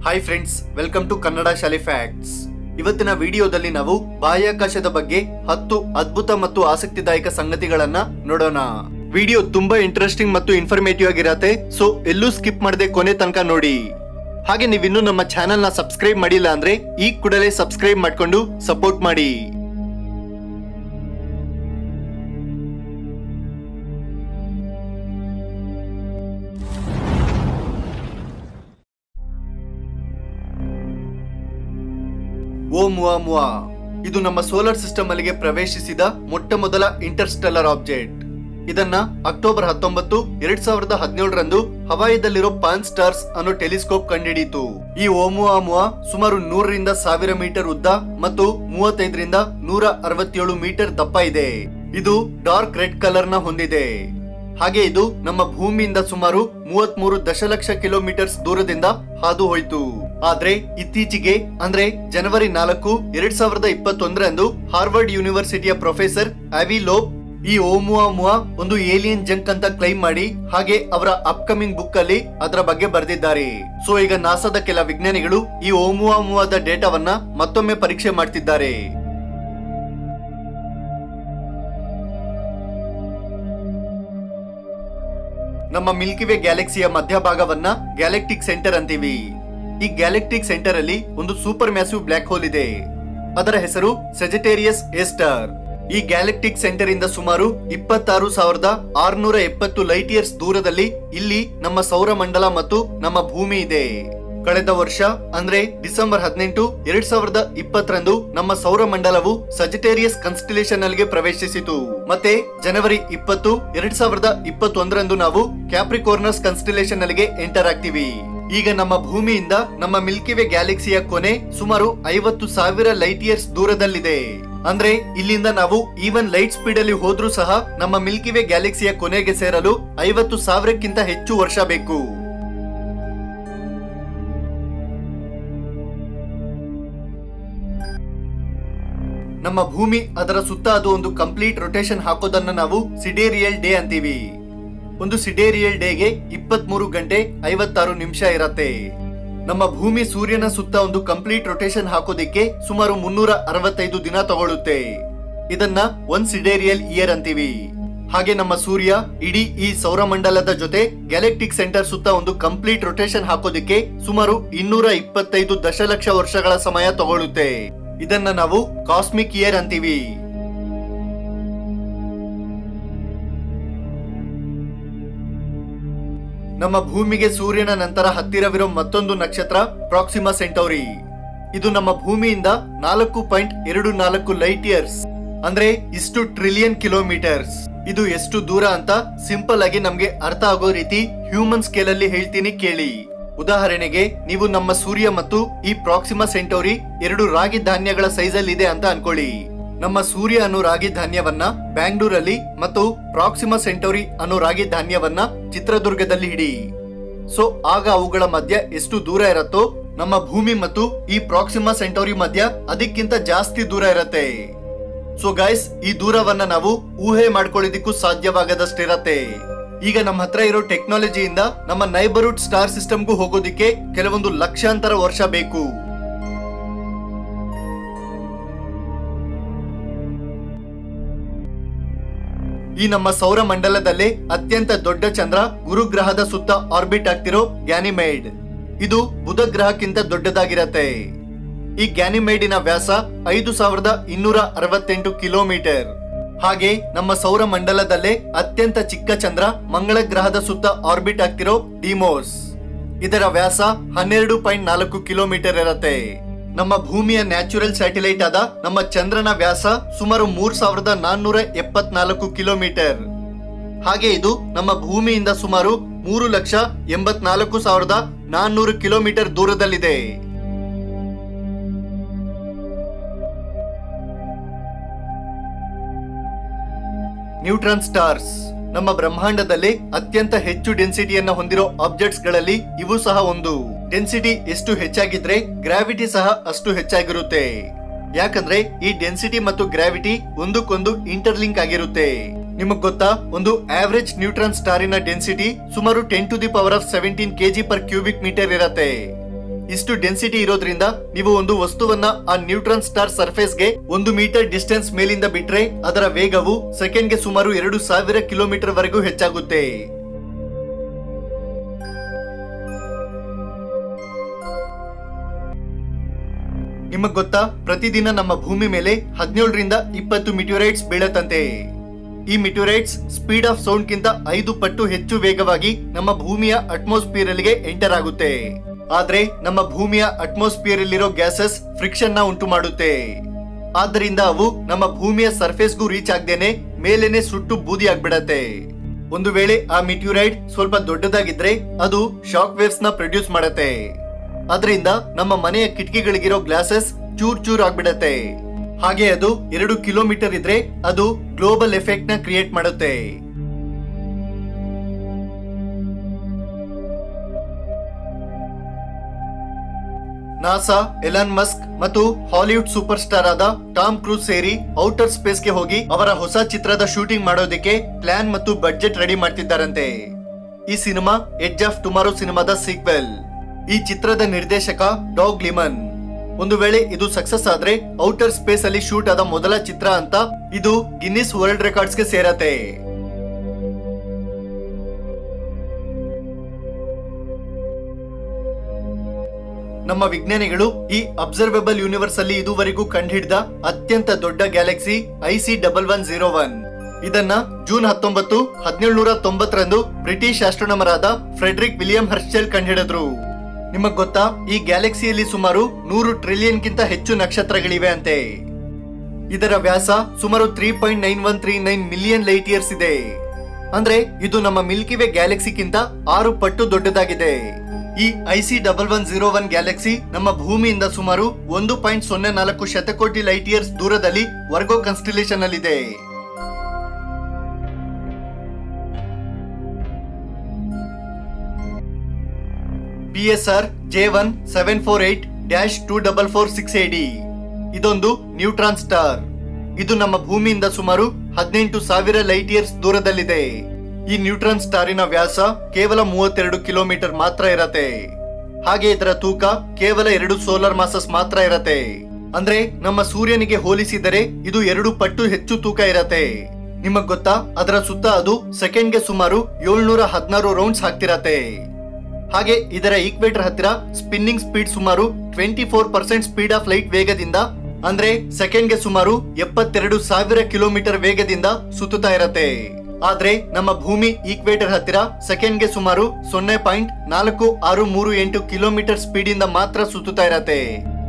Hi friends, welcome to KannadaShaale facts. ಇವತ್ತಿನ ವಿಡಿಯೋದಲ್ಲಿ ನಾವು ಬಾಹ್ಯಾಕಾಶದ ಬಗ್ಗೆ 10 ಅದ್ಭುತ ಮತ್ತು ಆಸಕ್ತಿದಾಯಕ ಸಂಗತಿಗಳನ್ನ ನೋಡೋಣ. ವಿಡಿಯೋ ತುಂಬಾ ಇಂಟ್ರೆಸ್ಟಿಂಗ್ ಮತ್ತು ಇನ್ಫಾರ್ಮೇಟಿವ್ ಆಗಿರತ್ತೆ, ಸೊ ಎಲ್ಲೂ ಸ್ಕಿಪ್ ಮಾಡದೆ ಕೊನೆ ತನಕ ನೋಡಿ. ಹಾಗೆ ನೀವಿನ್ನೂ ನಮ್ಮ ಚಾನೆಲ್ ನ ಸಬ್ಸ್ಕ್ರೈಬ್ ಮಾಡಿಲ್ಲ ಅಂದ್ರೆ ಈ ಕೂಡಲೇ ಸಬ್ಸ್ಕ್ರೈಬ್ ಮಾಡ್ಕೊಂಡು ಸಪೋರ್ಟ್ ಮಾಡಿ. ಓಮುವಾ ಇದು ನಮ್ಮ ಸೋಲಾರ್ ಸಿಸ್ಟಮ್ ಅಲ್ಲಿಗೆ ಪ್ರವೇಶಿಸಿದ ಮೊಟ್ಟ ಮೊದಲ ಇಂಟರ್ಸ್ಟೆಲ್ಲರ್ ಆಬ್ಜೆಕ್ಟ್. ಇದನ್ನ ಅಕ್ಟೋಬರ್ 19, 2017 ರಂದು ಹವಾಯಿದಲ್ಲಿರೋ ಪಾನ್ ಸ್ಟಾರ್ಸ್ ಅನ್ನೋ ಟೆಲಿಸ್ಕೋಪ್ ಕಂಡುಹಿಡಿಯಿತು. ಈ ಓಮುವಾ ಸುಮಾರು 100 ರಿಂದ 1000 ಮೀಟರ್ ಉದ್ದ ಮತ್ತು 35 ರಿಂದ 167 ಮೀಟರ್ ದಪ್ಪ ಇದೆ. ಇದು ಡಾರ್ಕ್ ರೆಡ್ ಕಲರ್ ನ ಹೊಂದಿದೆ. ಹಾಗೆ ಇದು ನಮ್ಮ ಭೂಮಿಯಿಂದ ಸುಮಾರು 33 ದಶಲಕ್ಷ ಕಿಲೋಮೀಟರ್ಸ್ ದೂರದಿಂದ ಹಾದು ಹೋಯಿತು. ಆದ್ರೆ ಇತ್ತೀಚೆಗೆ ಅಂದ್ರೆ ಜನವರಿ 4, 2021 ರಂದು ಹಾರ್ವರ್ಡ್ ಯೂನಿವರ್ಸಿಟಿಯ ಪ್ರೊಫೆಸರ್ ಆವಿ ಲೋಬ್ ಈ ಓಮುವಾ ಒಂದು ಏಲಿಯನ್ ಜಂಕ್ ಅಂತ ಕ್ಲೈಮ್ ಮಾಡಿ ಹಾಗೆ ಅವರ ಅಪ್ಕಮಿಂಗ್ ಬುಕ್ ಅಲ್ಲಿ ಅದರ ಬಗ್ಗೆ ಬರೆದಿದ್ದಾರೆ. ಸೊ ಈಗ ನಾಸಾದ ಕೆಲ ವಿಜ್ಞಾನಿಗಳು ಈ ಓಮುವಾದ ಡೇಟಾವನ್ನ ಮತ್ತೊಮ್ಮೆ ಪರೀಕ್ಷೆ ಮಾಡ್ತಿದ್ದಾರೆ. ನಮ್ಮ ಮಿಲ್ಕಿ ವೇ ಗ್ಯಾಲಕ್ಸಿಯ ಮಧ್ಯಭಾಗವನ್ನ ಗ್ಯಾಲಕ್ಟಿಕ್ ಸೆಂಟರ್ ಅಂತೀವಿ. ಈ ಗ್ಯಾಲಕ್ಟಿಕ್ ಸೆಂಟರ್ ಅಲ್ಲಿ ಒಂದು ಸೂಪರ್ ಮ್ಯಾಸಿವ್ ಬ್ಲಾಕ್ ಹೋಲ್ ಇದೆ. ಅದರ ಹೆಸರು ಸೆಜಿಟೇರಿಯಸ್ ಎ ಸ್ಟಾರ್. ಈ ಗ್ಯಾಲಕ್ಟಿಕ್ ಸೆಂಟರ್ ಇಂದ ಸುಮಾರು 26,670 ಲೈಟ್ ಇಯರ್ಸ್ ದೂರದಲ್ಲಿ ಇಲ್ಲಿ ನಮ್ಮ ಸೌರಮಂಡಲ ಮತ್ತು ನಮ್ಮ ಭೂಮಿ ಇದೆ. ಕಳೆದ ವರ್ಷ ಅಂದ್ರೆ ಡಿಸೆಂಬರ್ 18, 2020 ರಂದು ನಮ್ಮ ಸೌರಮಂಡಲವು ಸಜಿಟೇರಿಯಸ್ ಕಾನ್ಸ್ಟಲೇಷನ್ ಅಲ್ಲಿಗೆ ಪ್ರವೇಶಿಸಿತು. ಮತ್ತೆ ಜನವರಿ 20, 2021 ರಂದು ನಾವು ಕ್ಯಾಪ್ರಿಕೋರ್ನಸ್ ಕಾನ್ಸ್ಟಲೇಷನ್ ಅಲ್ಲಿಗೆ ಎಂಟರ್ ಆಗ್ತೀವಿ. ಈಗ ನಮ್ಮ ಭೂಮಿಯಿಂದ ನಮ್ಮ ಮಿಲ್ಕಿ ವೇ ಗ್ಯಾಲಕ್ಸಿಯ ಕೊನೆ ಸುಮಾರು 50,000 ಲೈಟ್ ಇಯರ್ಸ್ ದೂರದಲ್ಲಿದೆ. ಅಂದ್ರೆ ಇಲ್ಲಿಂದ ನಾವು ಈವನ್ ಲೈಟ್ ಸ್ಪೀಡ್ ಅಲ್ಲಿ ಹೋದ್ರೂ ಸಹ ನಮ್ಮ ಮಿಲ್ಕಿ ವೇ ಗ್ಯಾಲಕ್ಸಿಯ ಕೊನೆಗೆ ಸೇರಲು 50,000ಕ್ಕಿಂತ ಹೆಚ್ಚು ವರ್ಷ ಬೇಕು. ನಮ್ಮ ಭೂಮಿ ಅದರ ಸುತ್ತ ಅದು ಒಂದು ಕಂಪ್ಲೀಟ್ ರೊಟೇಷನ್ ಹಾಕೋದನ್ನ ನಾವು ಸಿಡೇರಿಯಲ್ ಡೇ ಅಂತೀವಿ. ಒಂದು ಸಿಡೇರಿಯಲ್ ಡೇಗೆ 23 ಗಂಟೆ 56 ನಿಮಿಷ ಇರತ್ತೆ. ನಮ್ಮ ಭೂಮಿ ಸೂರ್ಯನ ಸುತ್ತ ಒಂದು ಕಂಪ್ಲೀಟ್ ರೊಟೇಷನ್ ಹಾಕೋದಿಕ್ಕೆ ಸುಮಾರು 365 ದಿನ ತಗೊಳ್ಳುತ್ತೆ. ಇದನ್ನ 1 ಸಿಡೇರಿಯಲ್ ಇಯರ್ ಅಂತೀವಿ. ಹಾಗೆ ನಮ್ಮ ಸೂರ್ಯ ಇಡೀ ಈ ಸೌರಮಂಡಲದ ಜೊತೆ ಗ್ಯಾಲಕ್ಟಿಕ್ ಸೆಂಟರ್ ಸುತ್ತ ಒಂದು ಕಂಪ್ಲೀಟ್ ರೊಟೇಷನ್ ಹಾಕೋದಿಕ್ಕೆ ಸುಮಾರು 225 ದಶಲಕ್ಷ ವರ್ಷಗಳ ಸಮಯ ತಗೊಳ್ಳುತ್ತೆ. ಇದನ್ನ ನಾವು ಕಾಸ್ಮಿಕ್ ಇಯರ್ ಅಂತೀವಿ. ನಮ್ಮ ಭೂಮಿಗೆ ಸೂರ್ಯನ ನಂತರ ಹತ್ತಿರವಿರೋ ಮತ್ತೊಂದು ನಕ್ಷತ್ರ ಪ್ರಾಕ್ಸಿಮಾ ಸೆಂಟೌರಿ. ಇದು ನಮ್ಮ ಭೂಮಿಯಿಂದ 4.24 ಲೈಟ್ ಇಯರ್ಸ್ ಅಂದ್ರೆ ಇಷ್ಟು ಟ್ರಿಲಿಯನ್ ಕಿಲೋಮೀಟರ್ಸ್. ಇದು ಎಷ್ಟು ದೂರ ಅಂತ ಸಿಂಪಲ್ ಆಗಿ ನಮ್ಗೆ ಅರ್ಥ ಆಗೋ ರೀತಿ ಹ್ಯೂಮನ್ ಸ್ಕೇಲ್ ಅಲ್ಲಿ ಹೇಳ್ತೀನಿ ಕೇಳಿ. ಉದಾಹರಣೆಗೆ ನೀವು ನಮ್ಮ ಸೂರ್ಯ ಮತ್ತು ಈ ಪ್ರಾಕ್ಸಿಮಾ ಸೆಂಟೌರಿ 2 ರಾಗಿ ಧಾನ್ಯಗಳ ಸೈಜ್ ಅಲ್ಲಿ ಇದೆ ಅಂತ ಅನ್ಕೊಳ್ಳಿ. ನಮ್ಮ ಸೂರ್ಯ ಅನ್ನೋ ರಾಗಿ ಧಾನ್ಯವನ್ನ ಬ್ಯಾಂಗ್ಳೂರಲ್ಲಿ ಮತ್ತು ಪ್ರಾಕ್ಸಿಮಾ ಸೆಂಟೌರಿ ಅನ್ನೋ ರಾಗಿ ಧಾನ್ಯವನ್ನ ಚಿತ್ರದುರ್ಗದಲ್ಲಿ ಇಡಿ. ಸೊ ಆಗ ಅವುಗಳ ಮಧ್ಯ ಎಷ್ಟು ದೂರ ಇರತ್ತೋ ನಮ್ಮ ಭೂಮಿ ಮತ್ತು ಈ ಪ್ರಾಕ್ಸಿಮಾ ಸೆಂಟೌರಿ ಮಧ್ಯ ಅದಕ್ಕಿಂತ ಜಾಸ್ತಿ ದೂರ ಇರತ್ತೆ. ಸೊ ಗೈಸ್, ಈ ದೂರವನ್ನ ನಾವು ಊಹೆ ಮಾಡ್ಕೊಳ್ಳೋದಿಕ್ಕೂ ಸಾಧ್ಯವಾಗದಷ್ಟಿರತ್ತೆ. ಈಗ ನಮ್ಮ ಹತ್ರ ಇರೋ ಟೆಕ್ನಾಲಜಿಯಿಂದ ನಮ್ಮ ನೈಬರ್ಹುಡ್ ಸ್ಟಾರ್ ಸಿಸ್ಟಮ್ಗೂ ಹೋಗೋದಿಕ್ಕೆ ಕೆಲವೊಂದು ಲಕ್ಷಾಂತರ ವರ್ಷ ಬೇಕು. ಈ ನಮ್ಮ ಸೌರ ಮಂಡಲದಲ್ಲೇ ಅತ್ಯಂತ ದೊಡ್ಡ ಚಂದ್ರ ಗುರುಗ್ರಹದ ಸುತ್ತ ಆರ್ಬಿಟ್ ಆಗ್ತಿರೋ ಗ್ಯಾನಿಮೇಡ್. ಇದು ಬುಧ ಗ್ರಹಕ್ಕಿಂತ ದೊಡ್ಡದಾಗಿರತ್ತೆ. ಈ ಗ್ಯಾನಿಮೇಡಿನ ವ್ಯಾಸ 5268 ಕಿಲೋಮೀಟರ್. ಹಾಗೆ ನಮ್ಮ ಸೌರ ಮಂಡಲದಲ್ಲೇ ಅತ್ಯಂತ ಚಿಕ್ಕ ಚಂದ್ರ ಮಂಗಳ ಗ್ರಹದ ಸುತ್ತ ಆರ್ಬಿಟ್ ಆಗ್ತಿರೋ ಡಿಮೋಸ್. ಇದರ ವ್ಯಾಸ 12.4 ಕಿಲೋಮೀಟರ್ ಇರತ್ತೆ. ನಮ್ಮ ಭೂಮಿಯ ನ್ಯಾಚುರಲ್ ಸ್ಯಾಟಲೈಟ್ ಆದ ನಮ್ಮ ಚಂದ್ರನ ವ್ಯಾಸ ಸುಮಾರು 3474 ಕಿಲೋಮೀಟರ್. ಹಾಗೆ ಇದು ನಮ್ಮ ಭೂಮಿಯಿಂದ ಸುಮಾರು 3,84,400 ಕಿಲೋಮೀಟರ್ ದೂರದಲ್ಲಿದೆ. ನ್ಯೂಟ್ರಾನ್ ಸ್ಟಾರ್ಸ್ ನಮ್ಮ ಬ್ರಹ್ಮಾಂಡದಲ್ಲಿ ಅತ್ಯಂತ ಹೆಚ್ಚು ಡೆನ್ಸಿಟಿಯನ್ನ ಹೊಂದಿರೋ ಆಬ್ಜೆಕ್ಟ್ಸ್ ಗಳಲ್ಲಿ ಇವು ಸಹ ಒಂದು. ಡೆನ್ಸಿಟಿ ಎಷ್ಟು ಹೆಚ್ಚಾಗಿದ್ರೆ ಗ್ರಾವಿಟಿ ಸಹ ಅಷ್ಟು ಹೆಚ್ಚಾಗಿರುತ್ತೆ. ಯಾಕಂದ್ರೆ ಈ ಡೆನ್ಸಿಟಿ ಮತ್ತು ಗ್ರಾವಿಟಿ ಒಂದಕ್ಕೊಂದು ಇಂಟರ್ಲಿಂಕ್ ಆಗಿರುತ್ತೆ. ನಿಮಗ್ ಗೊತ್ತಾ, ಒಂದು ಆವರೇಜ್ ನ್ಯೂಟ್ರಾನ್ ಸ್ಟಾರಿನ ಡೆನ್ಸಿಟಿ ಸುಮಾರು 10⁻17 kg per cubic meter ಇರತ್ತೆ. ಇಷ್ಟು ಡೆನ್ಸಿಟಿ ಇರೋದ್ರಿಂದ ನೀವು ಒಂದು ವಸ್ತುವನ್ನ ಆ ನ್ಯೂಟ್ರಾನ್ ಸ್ಟಾರ್ ಸರ್ಫೇಸ್ಗೆ 1 ಮೀಟರ್ ಡಿಸ್ಟೆನ್ಸ್ ಮೇಲಿಂದ ಬಿಟ್ರೆ ಅದರ ವೇಗವು ಸೆಕೆಂಡ್ಗೆ ಸುಮಾರು 2000 ಕಿಲೋಮೀಟರ್ ವರೆಗೂ ಹೆಚ್ಚಾಗುತ್ತೆ. ನಿಮಗ್ ಗೊತ್ತಾ, ಪ್ರತಿದಿನ ನಮ್ಮ ಭೂಮಿ ಮೇಲೆ 17 ರಿಂದ 20 ಮಿಟ್ಯೂರೈಟ್ಸ್ ಬೀಳತ್ತಂತೆ. ಈ ಮಿಟ್ಯೂರೈಟ್ಸ್ ಸ್ಪೀಡ್ ಆಫ್ ಸೌಂಡ್ ಗಿಂತ 5 ಪಟ್ಟು ಹೆಚ್ಚು ವೇಗವಾಗಿ ನಮ್ಮ ಭೂಮಿಯ ಅಟ್ಮಾಸ್ಫಿಯರ್ ಅಲ್ಲಿಗೆ ಎಂಟರ್ ಆಗುತ್ತೆ. ಆದ್ರೆ ನಮ್ಮ ಭೂಮಿಯ ಅಟ್ಮಾಸ್ಫಿಯರ್ ಅಲ್ಲಿರೋ ಗ್ಯಾಸಸ್ ಫ್ರಿಕ್ಷನ್ ನ ಉಂಟು ಮಾಡುತ್ತೆ. ಆದ್ದರಿಂದ ಅವು ನಮ್ಮ ಭೂಮಿಯ ಸರ್ಫೇಸ್ಗೂ ರೀಚ್ ಆಗದೇನೆ ಮೇಲೇನೆ ಸುಟ್ಟು ಬೂದಿ ಆಗ್ಬಿಡತ್ತೆ. ಒಂದು ವೇಳೆ ಆ ಮಿಟ್ಯೂರೈಟ್ ಸ್ವಲ್ಪ ದೊಡ್ಡದಾಗಿದ್ರೆ ಅದು ಶಾಕ್ ವೇವ್ಸ್ ನ ಪ್ರೊಡ್ಯೂಸ್ ಮಾಡತ್ತೆ. ಅದರಿಂದ ನಮ್ಮ ಮನೆಯ ಕಿಟಕಿಗಳಿಗಿರೋ ಗ್ಲಾಸಸ್ ಚೂರ್ ಚೂರ್ ಆಗ್ಬಿಡತ್ತೆ. ಹಾಗೆ ಅದು 2 ಕಿಲೋಮೀಟರ್ ಇದ್ರೆ ಅದು ಗ್ಲೋಬಲ್ ಎಫೆಕ್ಟ್ ನ ಕ್ರಿಯೇಟ್ ಮಾಡುತ್ತೆ. ನಾಸಾ, ಎಲಾನ್ ಮಸ್ಕ್ ಮತ್ತು ಹಾಲಿವುಡ್ ಸೂಪರ್ ಸ್ಟಾರ್ ಆದ ಟಾಮ್ ಕ್ರೂಸ್ ಸೇರಿ ಔಟರ್ ಸ್ಪೇಸ್ ಗೆ ಹೋಗಿ ಅವರ ಹೊಸ ಚಿತ್ರದ ಶೂಟಿಂಗ್ ಮಾಡೋದಕ್ಕೆ ಪ್ಲಾನ್ ಮತ್ತು ಬಡ್ಜೆಟ್ ರೆಡಿ ಮಾಡ್ತಿದ್ದಾರಂತೆ. ಈ ಸಿನಿಮಾ ಎಡ್ಜ್ ಆಫ್ ಟುಮಾರೋ ಸಿನಿಮಾದ ಸೀಕ್ವೆಲ್. ಈ ಚಿತ್ರದ ನಿರ್ದೇಶಕ ಡಾಗ್ ಲಿಮನ್. ಒಂದು ವೇಳೆ ಇದು ಸಕ್ಸಸ್ ಆದ್ರೆ ಔಟರ್ ಸ್ಪೇಸ್ ಅಲ್ಲಿ ಶೂಟ್ ಆದ ಮೊದಲ ಚಿತ್ರ ಅಂತ ಇದು ಗಿನ್ನಿಸ್ ವರ್ಲ್ಡ್ ರೆಕಾರ್ಡ್ಸ್ ಗೆ ಸೇರತ್ತೆ. ನಮ್ಮ ವಿಜ್ಞಾನಿಗಳು ಈ ಅಬ್ಸರ್ವೇಬಲ್ ಯೂನಿವರ್ಸ್ ಅಲ್ಲಿ ಇದುವರೆಗೂ ಕಂಡುಹಿಡಿದ ಅತ್ಯಂತ ದೊಡ್ಡ ಗ್ಯಾಲಕ್ಸಿ IC1101. ಇದನ್ನ ಜೂನ್ 19, 1790 ಬ್ರಿಟಿಷ್ ಆಸ್ಟ್ರೋನಮರ್ ಆದ ಫ್ರೆಡರಿಕ್ ವಿಲಿಯಂ ಹರ್ಸ್ಚೆಲ್ ಕಂಡುಹಿಡಿದ್ರು. ನಿಮಗ್ ಗೊತ್ತಾ, ಈ ಗ್ಯಾಲಕ್ಸಿಯಲ್ಲಿ ಸುಮಾರು 100 ಟ್ರಿಲಿಯನ್ ಗಿಂತ ಹೆಚ್ಚು ನಕ್ಷತ್ರಗಳಿವೆ ಅಂತೆ. ಇದರ ವ್ಯಾಸ ಸುಮಾರು 3.9139 ಮಿಲಿಯನ್ ಲೈಟ್ ಇಯರ್ಸ್ ಇದೆ. ಅಂದ್ರೆ ಇದು ನಮ್ಮ ಮಿಲ್ಕಿ ವೇ ಗ್ಯಾಲಕ್ಸಿಗಿಂತ 6 ಪಟ್ಟು ದೊಡ್ಡದಾಗಿದೆ. ಈ IC1101 ಗ್ಯಾಲಕ್ಸಿ ನಮ್ಮ ಭೂಮಿಯಿಂದ ಸುಮಾರು 1.04 ಶತಕೋಟಿ ಲೈಟ್ ಇಯರ್ಸ್ ದೂರದಲ್ಲಿ ವರ್ಗೋ ಕಾನ್ಸ್ಟಲೇಷನ್ ಅಲ್ಲಿದೆ. PSR J1748-2446AD ಇದೊಂದು ನ್ಯೂಟ್ರಾನ್ ಸ್ಟಾರ್. ಇದು ನಮ್ಮ ಭೂಮಿಯಿಂದ ಸುಮಾರು 18,000 ಲೈಟ್ ಇಯರ್ಸ್ ದೂರದಲ್ಲಿದೆ. ಈ ನ್ಯೂಟ್ರಾನ್ ಸ್ಟಾರಿನ ವ್ಯಾಸ ಕೇವಲ 32 ಕಿಲೋಮೀಟರ್ ಮಾತ್ರ ಇರತ್ತೆ. ಹಾಗೆ ಇದರ ತೂಕ ಕೇವಲ 2 ಸೋಲಾರ್ ಮಾಸಸ್ ಮಾತ್ರ ಇರತ್ತೆ. ಅಂದ್ರೆ ನಮ್ಮ ಸೂರ್ಯನಿಗೆ ಹೋಲಿಸಿದರೆ ಇದು 2 ಪಟ್ಟು ಹೆಚ್ಚು ತೂಕ ಇರತ್ತೆ. ನಿಮಗ್ ಗೊತ್ತಾ, ಅದರ ಸುತ್ತ ಅದು ಸೆಕೆಂಡ್ಗೆ ಸುಮಾರು 716 ರೌಂಡ್ಸ್ ಹಾಕ್ತಿರತ್ತೆ. ಹಾಗೆ ಇದರ ಈಕ್ವೇಟರ್ ಹತ್ತಿರ ಸ್ಪಿನ್ನಿಂಗ್ ಸ್ಪೀಡ್ ಸುಮಾರು 24% ಸ್ಪೀಡ್ ಆಫ್ ಲೈಟ್ ವೇಗದಿಂದ, ಅಂದ್ರೆ ಸೆಕೆಂಡ್ಗೆ ಸುಮಾರು 72,000 ಕಿಲೋಮೀಟರ್ ವೇಗದಿಂದ ಸುತ್ತುತ್ತಾ ಇರತ್ತೆ. ಆದ್ರೆ ನಮ್ಮ ಭೂಮಿ ಈಕ್ವೇಟರ್ ಹತ್ತಿರ ಸೆಕೆಂಡ್ಗೆ ಸುಮಾರು 0.4638 ಕಿಲೋಮೀಟರ್ ಸ್ಪೀಡ್ ಇಂದ ಮಾತ್ರ ಸುತ್ತುತ್ತಾ ಇರತ್ತೆ.